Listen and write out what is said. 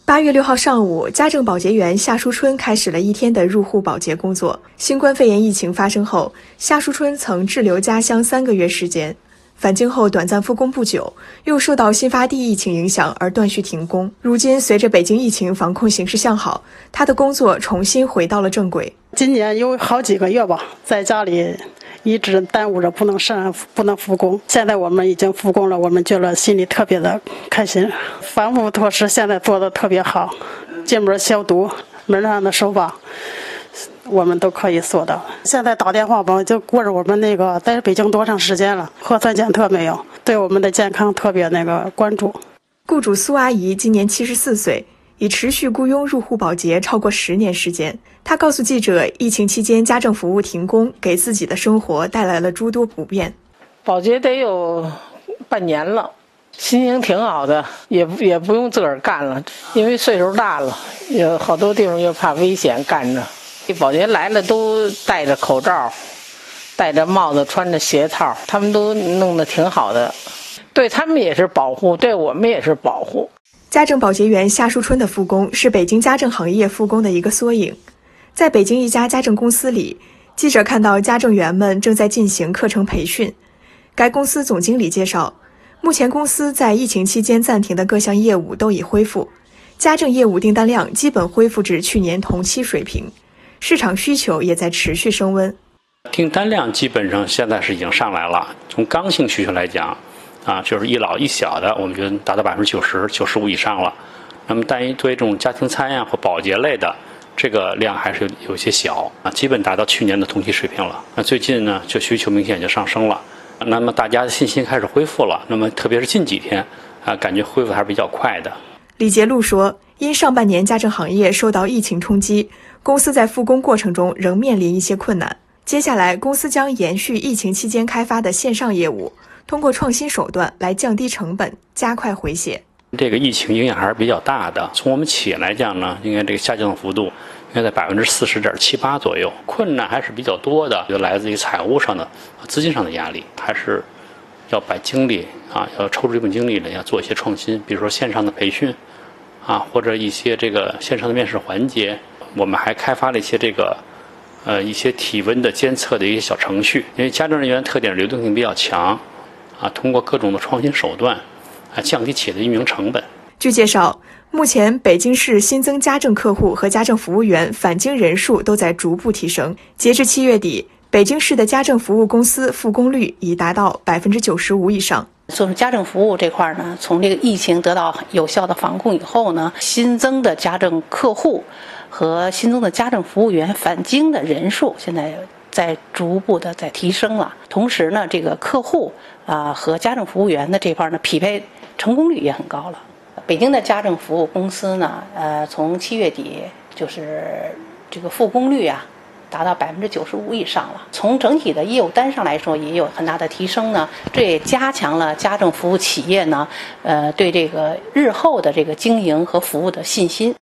8月6号上午，家政保洁员夏淑春开始了一天的入户保洁工作。新冠肺炎疫情发生后，夏淑春曾滞留家乡3个月时间，返京后短暂复工不久，又受到新发地疫情影响而断续停工。如今，随着北京疫情防控形势向好，他的工作重新回到了正轨。 今年有好几个月吧，在家里一直耽误着不能复工。现在我们已经复工了，我们觉得心里特别的开心。防护措施现在做的特别好，进门消毒，门上的手把我们都可以做到。现在打电话吧，就过着我们在北京多长时间了，核酸检测没有，对我们的健康特别关注。 雇主苏阿姨今年74岁，已持续雇佣入户保洁超过10年时间。她告诉记者，疫情期间家政服务停工，给自己的生活带来了诸多不便。 保洁得有半年了，心情挺好的，也不用自个儿干了，因为岁数大了，有好多地方又怕危险干着。保洁来了都戴着口罩，戴着帽子，穿着鞋套，他们都弄得挺好的，对他们也是保护，对我们也是保护。 家政保洁员夏淑春的复工是北京家政行业复工的一个缩影。在北京一家家政公司里，记者看到家政员们正在进行课程培训。该公司总经理介绍，目前公司在疫情期间暂停的各项业务都已恢复，家政业务订单量基本恢复至去年同期水平，市场需求也在持续升温。 订单量基本上现在是已经上来了，从刚性需求来讲就是一老一小的，我们觉得达到90%、95%以上了。那么对于这种家庭餐或保洁类的，这个量还是有些小基本达到去年的同期水平了。那最近呢，就需求明显就上升了，那么大家的信心开始恢复了。那么特别是近几天感觉恢复还是比较快的。 李杰路说，因上半年家政行业受到疫情冲击，公司在复工过程中仍面临一些困难。接下来，公司将延续疫情期间开发的线上业务，通过创新手段来降低成本，加快回血。 这个疫情影响还是比较大的。从我们企业来讲呢，应该这个下降幅度应该在40.78%左右，困难还是比较多的，就来自于财务上的、资金上的压力，还是要把精力要抽出这份精力来，要做一些创新，比如说线上的培训或者一些这个线上的面试环节。我们还开发了一些一些体温的监测的一些小程序，因为家政人员特点流动性比较强通过各种的创新手段降低企业的运营成本。 据介绍，目前北京市新增家政客户和家政服务员返京人数都在逐步提升。截至7月底，北京市的家政服务公司复工率已达到95%以上。 就是家政服务这块呢，从这个疫情得到有效的防控以后呢，新增的家政客户和新增的家政服务员返京的人数现在在逐步的在提升了。同时呢，这个客户和家政服务员的这块呢，匹配成功率也很高了。北京的家政服务公司呢，从7月底就是这个复工率达到95%以上了。从整体的业务单上来说，也有很大的提升呢。这也加强了家政服务企业呢，对这个日后的这个经营和服务的信心。